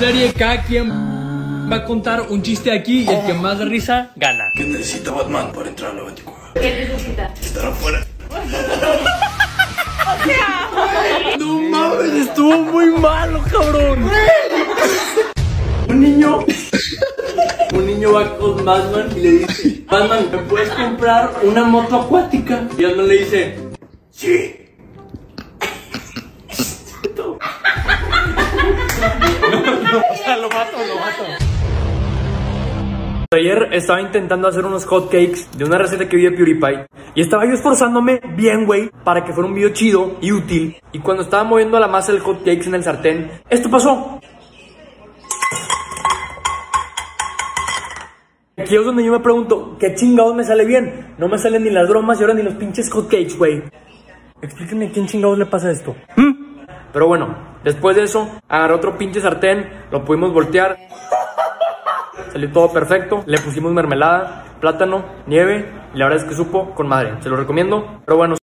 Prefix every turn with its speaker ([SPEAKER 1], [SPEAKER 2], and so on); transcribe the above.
[SPEAKER 1] serie, cada quien va a contar un chiste aquí y el que más de risa gana.
[SPEAKER 2] ¿Qué necesita Batman para entrar a la Baticueva?
[SPEAKER 3] ¿Qué necesita?
[SPEAKER 2] Estar afuera.
[SPEAKER 1] No mames, estuvo muy malo, cabrón.
[SPEAKER 2] Un niño va con Batman y le dice: Batman, ¿me puedes comprar una moto acuática? Y Batman le dice: sí.
[SPEAKER 1] O sea, lo mato. Ayer estaba intentando hacer unos hotcakes de una receta que vi de PewDiePie y estaba yo esforzándome bien, güey, para que fuera un video chido y útil. Y cuando estaba moviendo la masa del hotcakes en el sartén, esto pasó. Aquí es donde yo me pregunto, ¿qué chingados me sale bien? No me salen ni las bromas y ahora ni los pinches hotcakes, güey. Explíquenme a quién chingados le pasa esto. Pero bueno, después de eso, agarré otro pinche sartén, lo pudimos voltear. Salió todo perfecto, le pusimos mermelada, plátano, nieve y la verdad es que supo con madre. Se lo recomiendo, pero bueno.